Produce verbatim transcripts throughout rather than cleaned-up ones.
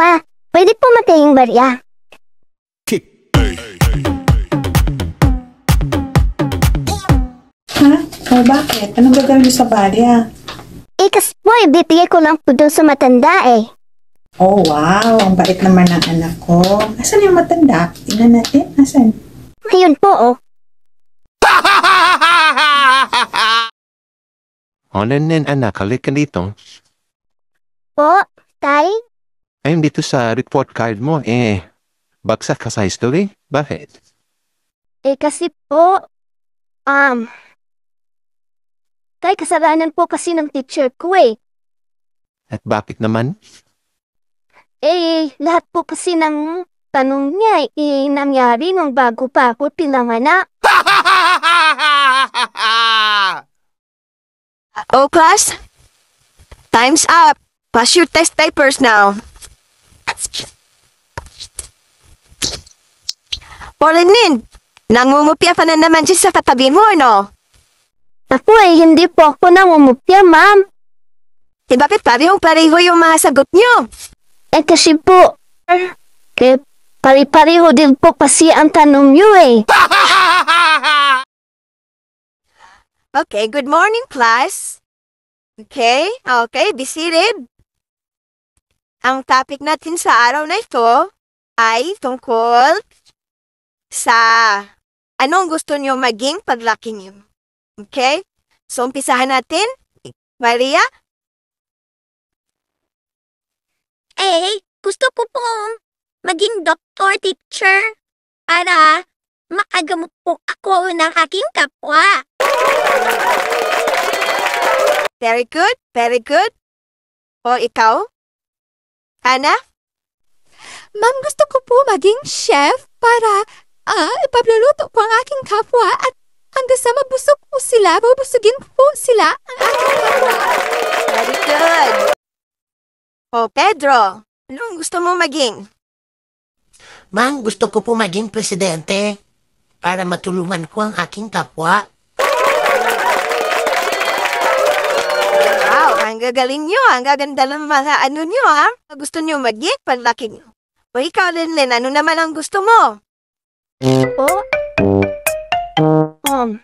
Ma, pwede po matayong barya. Ha? O bakit? Anong gagawin mo sa barya? Eh, kasi po, ibibigay ko lang po doon sa matanda eh. Oh, wow. Ang bait naman ng anak ko. Asan yung matanda? Tingnan natin. Asan? Ayun po, oh. O, Lenlen, anak, halik ka dito. Po, tay? Ayun dito sa report card mo, eh, bagsak ka sa history? Bakit? Eh, kasi po, um, tay, kasalanan po kasi ng teacher ko eh. At bakit naman? Eh, lahat po kasi ng tanong niya eh, nangyari nung bago pa ako pinanganak. Oh, class. Time's up. Pass your test papers now. Lenlen, nangungupya ka na naman dyan sa katabi mo, no? Ako eh, hindi po ako nangumupya, ma'am. Eh, bakit parehong-pareho yung mga sagot nyo? Eh, kasi po, eh, pari-pareho din po kasi ang tanong niyo eh. Okay, good morning, class. Okay, okay, be seated. Ang topic natin sa araw na ito ay tungkol sa anong gusto niyo maging paglaki niyo. Okay? So, umpisahan natin. Maria? Eh, gusto ko po maging doktor, teacher, para makagamot po ako ng aking kapwa. Very good, very good. O, ikaw? Ana? Ma'am, gusto ko po maging chef para ah, ipagluluto po ang aking kapwa at hanggang sa mabusog po sila, bubusugin po sila ang aking kapwa. Very good. O, Pedro, anong gusto mo maging? Mang, gusto ko po maging presidente para matulungan ko ang aking kapwa. Wow, ang gagaling nyo. Ang gaganda ng mga ano nyo, ha? Gusto nyo maging paglaki nyo. O ikaw, Lenlen, ano naman ang gusto mo? Po? Um.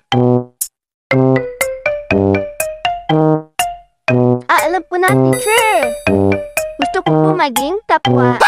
Ah, alam po na, teacher. Gusto ko po maging kapwa.